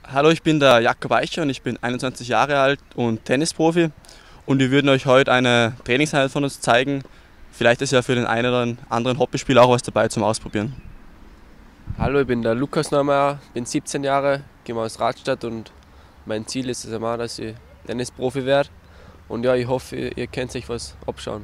Hallo, ich bin der Jakob Eicher und ich bin 21 Jahre alt und Tennisprofi. Und wir würden euch heute eine Trainingseinheit von uns zeigen. Vielleicht ist ja für den einen oder anderen Hobbyspieler auch was dabei zum Ausprobieren. Hallo, ich bin der Lukas Neumeier, bin 17 Jahre, komme aus Radstadt und mein Ziel ist es einmal, dass ich Tennisprofi werde. Und ja, ich hoffe, ihr könnt euch was abschauen.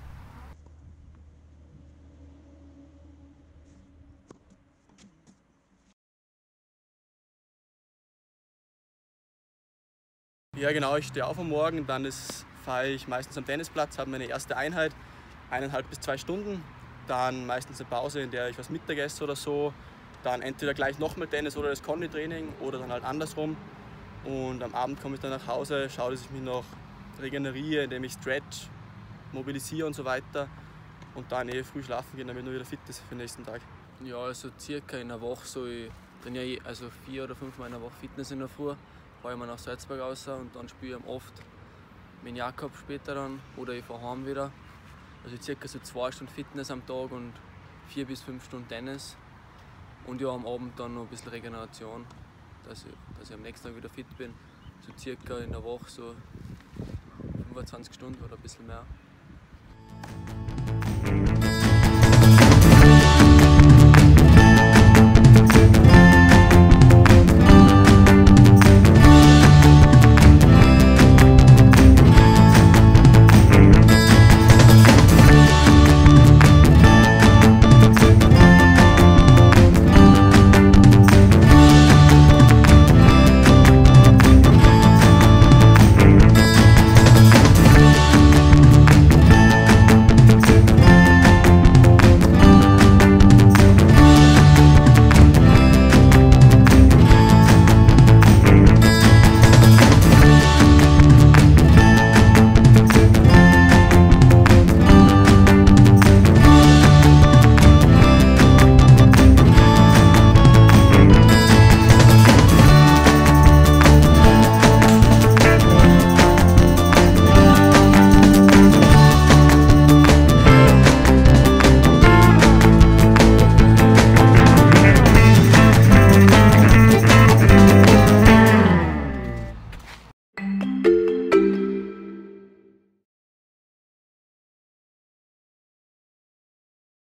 Ja genau, ich stehe auf am Morgen, dann fahre ich meistens am Tennisplatz, habe meine erste Einheit, 1,5 bis 2 Stunden. Dann meistens eine Pause, in der ich was Mittag esse oder so. Dann entweder gleich nochmal Tennis oder das Konditraining oder dann halt andersrum. Und am Abend komme ich dann nach Hause, schaue, dass ich mich noch regeneriere, indem ich stretch, mobilisiere und so weiter. Und dann früh schlafen gehen, damit man wieder fit ist für den nächsten Tag. Ja, also circa in einer Woche so, ich trainiere also 4 oder 5 Mal in der Woche Fitness in der Früh, fahre ich mal nach Salzburg raus und dann spiele ich oft mit Jakob später dann oder ich fahre heim wieder. Also circa so 2 Stunden Fitness am Tag und 4 bis 5 Stunden Tennis. Und ja, am Abend dann noch ein bisschen Regeneration, dass ich am nächsten Tag wieder fit bin. So circa in der Woche so 25 Stunden oder ein bisschen mehr.